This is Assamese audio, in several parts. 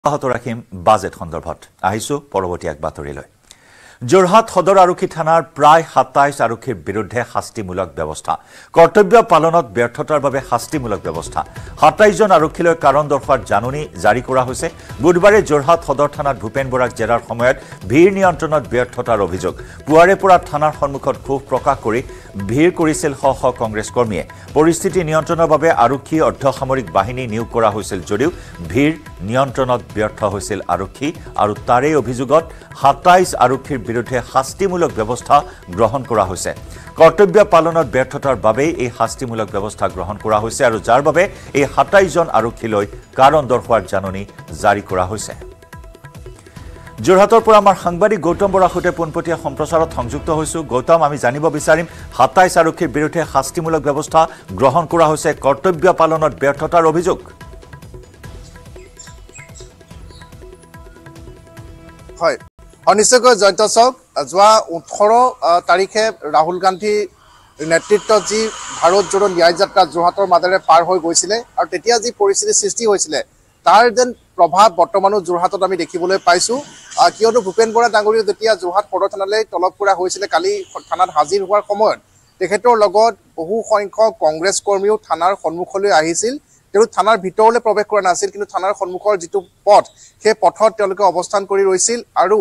আহত ৰাখিম বাজেট সন্দৰ্ভত আহিছো পৰৱৰ্তী এক বাতৰিলৈ জোৰহাট সদৰ আৰক্ষী থানাৰ প্ৰায় 27 আৰক্ষীৰ বিৰুদ্ধে শাস্তিমূলক ব্যৱস্থা কৰ্তব্য পালনত ব্যৰ্থতাৰ বাবে শাস্তিমূলক ব্যৱস্থা 27 জন আৰক্ষীলৈ কাৰণ দৰ্শাৰ জাননী জাৰি কৰা হৈছে বুধবাৰে জোৰহাট সদৰ থানাত ভূপেন বৰাক জেৰাৰ সময়ত ভিৰ নিয়ন্ত্ৰণত ব্যৰ্থতাৰ অভিযোগ পুৱাৰে পৰা থানাৰ সন্মুখত ক্ষোভ প্ৰকাশ কৰি ভিৰ কৰিছিল শ শ কংগ্ৰেছ কৰ্মীয়ে পৰিস্থিতি নিয়ন্ত্ৰণৰ বাবে আৰক্ষী অৰ্ধসামৰিক বাহিনী নিয়োগ কৰা হৈছিল যদিও ভিৰ নিয়ন্ত্ৰণত ব্যৰ্থ হৈছিল আৰক্ষী আৰু তাৰে অভিযোগত 27 আৰক্ষীৰ বিৰুদ্ধে শাস্তিমূলক ব্যৱস্থা গ্ৰহণ কৰা হৈছে কৰ্তব্য পালনত ব্যৰ্থতাৰ বাবে এই শাস্তিমূলক ব্যৱস্থা গ্ৰহণ কৰা হৈছে আৰু যাৰ বাবে এই 27 জন আৰক্ষীলৈ কাৰণ দৰ্শোৱাৰ জাননী জাৰি কৰা হৈছে জোৰহাটৰ পৰা আমাৰ সাংবাদিক গৌতম বৰাৰ সৈতে পোনপটীয়া সম্প্ৰচাৰত সংযুক্ত হৈছো গৌতম আমি জানিব বিচাৰিম 27 আৰক্ষীৰ বিৰুদ্ধে শাস্তিমূলক ব্যৱস্থা গ্ৰহণ কৰা হৈছে কৰ্তব্য পালনত ব্যৰ্থতাৰ অভিযোগ হয় অনিশ্চয়কৈ জয়ন্ত চক যোৱা 18 তাৰিখে ৰাহুল গান্ধী নেতৃত্বত যি ভাৰত জোড়ো ন্যায় যাত্ৰা জোৰহাটৰ মাজেৰে পাৰ হৈ গৈছিলে আৰু তেতিয়া যি পৰিস্থিতি সৃষ্টি হৈছিলে তাৰ যেন প্ৰভাৱ বৰ্তমানো জোৰহাটত আমি দেখিবলৈ পাইছো কিয়নো ভূপেন বৰা ডাঙৰীয়া যেতিয়া জোৰহাট সদৰ থানালৈ তলব কৰা হৈছিলে কালি থানাত হাজিৰ হোৱাৰ সময়ত তেখেতৰ লগত বহু সংখ্যক কংগ্ৰেছ কৰ্মীও থানাৰ সন্মুখলৈ আহিছিল তেওঁ থানাৰ ভিতৰলৈ প্ৰৱেশ কৰা নাছিল কিন্তু থানাৰ সন্মুখৰ যিটো পথ সেই পথত তেওঁলোকে অৱস্থান কৰি ৰৈছিল আৰু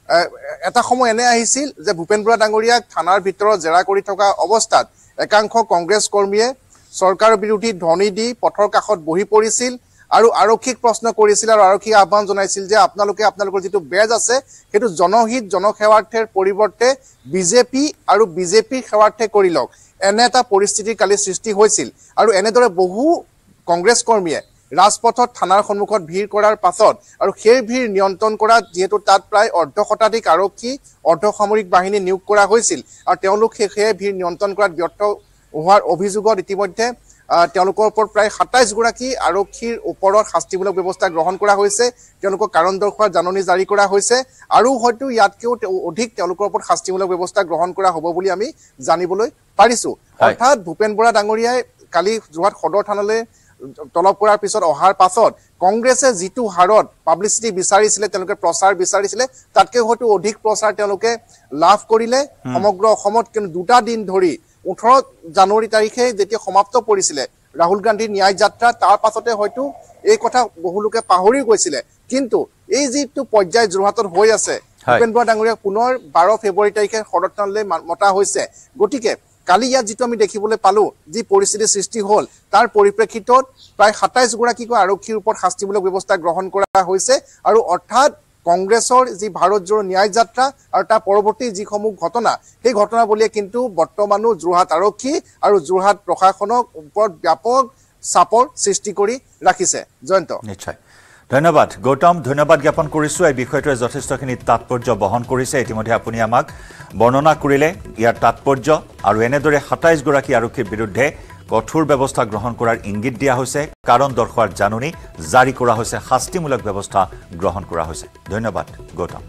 এটা সময় এনে আহিছিল যে ভূপেন বৰা ডাঙৰীয়াক থানাৰ ভিতৰত জেৰা কৰি থকা অৱস্থাত একাংশ কংগ্ৰেছ কৰ্মীয়ে চৰকাৰ বিৰোধী ধ্বনি দি পথৰ কাষত বহি পৰিছিল আৰু আৰক্ষীক প্ৰশ্ন কৰিছিল আৰু আৰক্ষী আহ্বান জনাইছিল যে আপোনালোকৰ যিটো বেজ আছে সেইটো জনহিত জনসেৱাৰ্থেৰ পৰিৱৰ্তে বিজেপি আৰু বিজেপিৰ সেৱাৰ্থে কৰি লওক এনে এটা পৰিস্থিতিৰ কালি সৃষ্টি হৈছিল আৰু এনেদৰে বহু কংগ্ৰেছ কৰ্মীয়ে ৰাজপথত থানাৰ সন্মুখত ভিৰ কৰাৰ পাছত আৰু সেই ভিৰ নিয়ন্ত্ৰণ কৰা যেহেতু তাত প্ৰায় অৰ্ধশতাধিক আৰক্ষী অৰ্ধসামৰিক বাহিনী নিয়োগ কৰা হৈছিল আৰু তেওঁলোক সেই ভিৰ নিয়ন্ত্ৰণ কৰাত ব্যৰ্থ হোৱাৰ অভিযোগত ইতিমধ্যে তেওঁলোকৰ ওপৰত প্ৰায় 27 গৰাকী আৰক্ষীৰ ওপৰত শাস্তিমূলক ব্যৱস্থা গ্ৰহণ কৰা হৈছে তেওঁলোকক কাৰণ দৰ্শোৱাৰ জাননী জাৰি কৰা হৈছে আৰু হয়তো ইয়াতকেও অধিক তেওঁলোকৰ ওপৰত শাস্তিমূলক ব্যৱস্থা গ্ৰহণ কৰা হ'ব বুলি আমি জানিবলৈ পাৰিছো অৰ্থাৎ ভূপেন বৰা ডাঙৰীয়াই কালি জোৰহাট সদৰ থানালৈ তলব কৰাৰ পিছত অহাৰ পাছত কংগ্ৰেছে যিটো হাৰত পাব্লিচিটি বিচাৰিছিলে তেওঁলোকে প্ৰচাৰ বিচাৰিছিলে তাতকৈ হয়তো অধিক প্ৰচাৰ তেওঁলোকে লাভ কৰিলে সমগ্ৰ অসমত কিন্তু দুটা দিন ধৰি 18 জানুৱাৰী তাৰিখে যেতিয়া সমাপ্ত পৰিছিলে ৰাহুল গান্ধীৰ ন্যায় যাত্ৰা তাৰ পাছতে হয়তো এই কথা বহু লোকে পাহৰি গৈছিলে কিন্তু এই যিটো পৰ্যায় জোৰহাটত হৈ আছে ভূপেন বৰা ডাঙৰীয়াক পুনৰ 12 ফেব্ৰুৱাৰী তাৰিখে সদৰ থানালৈ মতা হৈছে গতিকে কালি ইয়াত যিটো আমি দেখিবলৈ পালো যি পৰিস্থিতি সৃষ্টি হ'ল তাৰ পৰিপ্ৰেক্ষিতত প্ৰায় 27 গৰাকীক আৰক্ষীৰ ওপৰত শাস্তিমূলক ব্যৱস্থা গ্ৰহণ কৰা হৈছে আৰু অৰ্থাৎ কংগ্ৰেছৰ যি ভাৰত জোড়ো ন্যায় যাত্ৰা আৰু তাৰ পৰৱৰ্তী যিসমূহ ঘটনা সেই ঘটনাবলীয়ে কিন্তু বৰ্তমানো জোৰহাট আৰক্ষী আৰু জোৰহাট প্ৰশাসনক ওপৰত ব্যাপক চাপৰ সৃষ্টি কৰি ৰাখিছে জয়ন্ত নিশ্চয় ধন্যবাদ গৌতম ধন্যবাদ জ্ঞাপন কৰিছো এই বিষয়টোৱে যথেষ্টখিনি তাৎপৰ্য বহন কৰিছে ইতিমধ্যে আপুনি আমাক বৰ্ণনা কৰিলে ইয়াৰ তাৎপৰ্য আৰু এনেদৰে 27 গৰাকী আৰক্ষীৰ বিৰুদ্ধে কঠোৰ ব্যৱস্থা গ্ৰহণ কৰাৰ ইংগিত দিয়া হৈছে কাৰণ দৰ্শোৱাৰ জাননী জাৰি কৰা হৈছে শাস্তিমূলক ব্যৱস্থা গ্ৰহণ কৰা হৈছে ধন্যবাদ গৌতম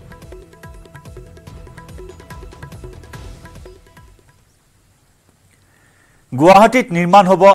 গুৱাহাটীত নিৰ্মাণ হ'ব